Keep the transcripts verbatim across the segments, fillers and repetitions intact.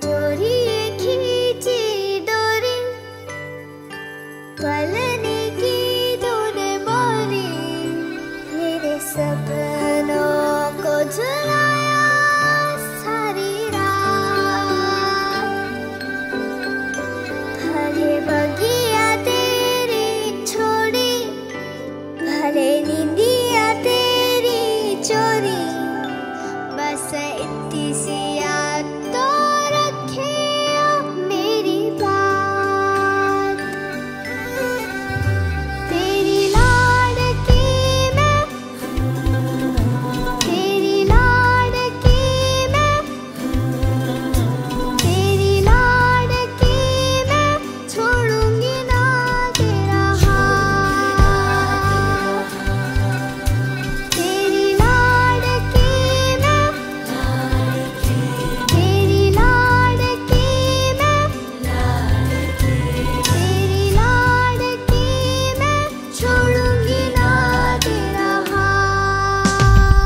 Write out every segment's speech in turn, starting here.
डोरी खींची डोरी पलने की तूने बोली, मेरे सपनों को झुलाया सारी रात। भले बगिया तेरी छोड़ी, भले नींदिया तेरी चोरी, बस इतनी सी याद तो रखे मेरी बात। तेरी लाडकी मैं, तेरी लाडकी मैं, तेरी लाडकी मैं, छोड़ूंगी ना तेरा हाथ। तेरी लाडकी मैं, तेरी लाडकी मैं, तेरी लाडकी मैं, छोड़ूंगी ना तेरा हाथ।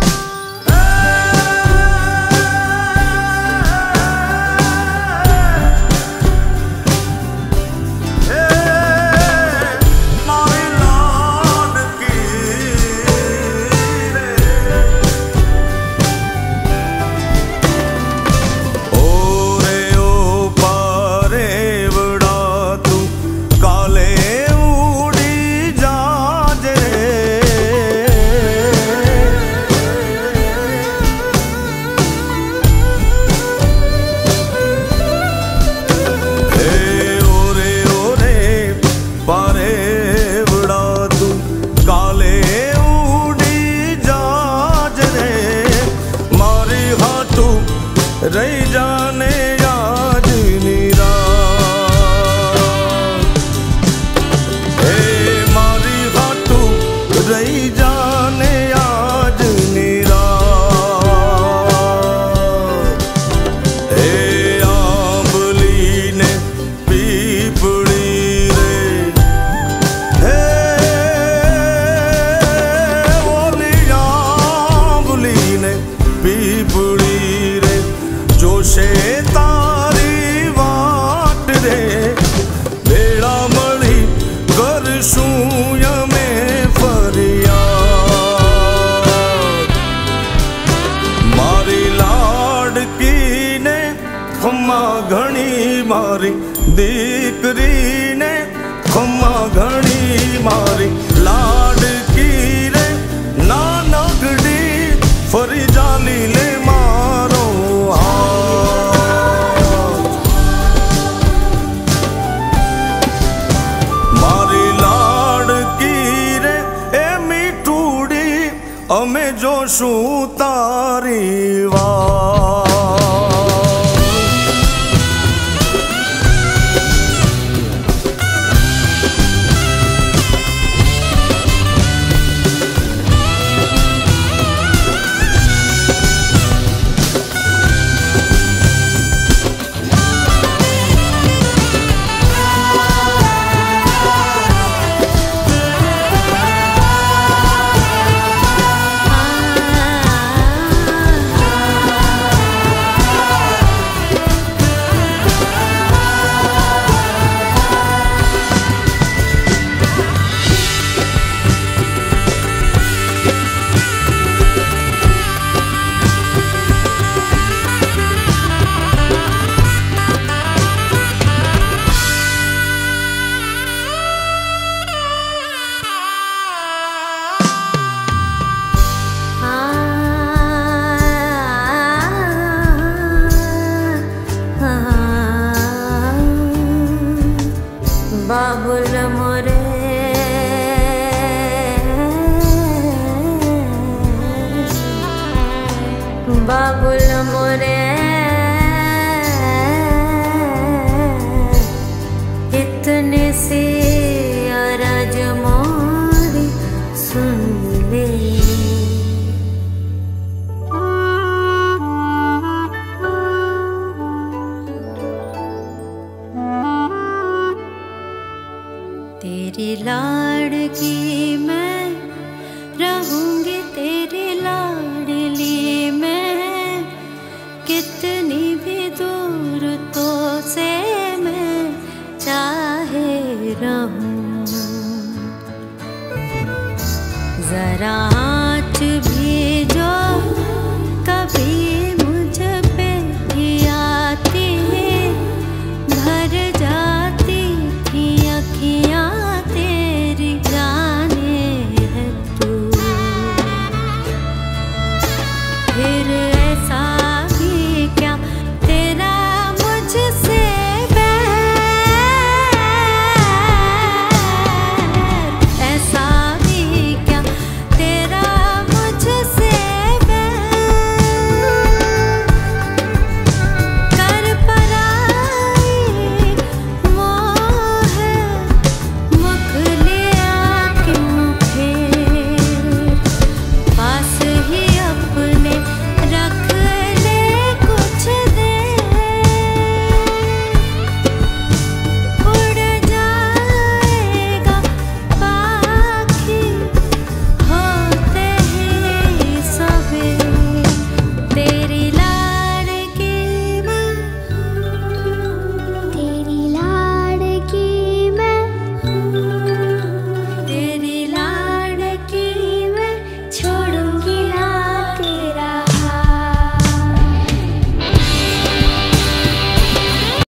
रही जाने आज निराश, हे मारी हाटू रही जाने आज निराश। हे आंबली ने पीपड़ी रे, हे ओली आंबली ने पीपड़ी जोशे तारी वाट रे, बेड़ा मળી करशूं यमे फरियाद। मारी लाडकी ने खम्मा घणी, मारी दीकरी ने खम्मा घणी, मारी लाडकी रे नानकड़ी फरी जाली ले मारो अमे जोशूं तारी वात। बाबुल मोरे बाबुल मोरे इतने से अरज मोरी सुन ले। तेरी लाडकी मैं रहूंगी, तेरी लाडली मैं, कितनी भी दूर तारा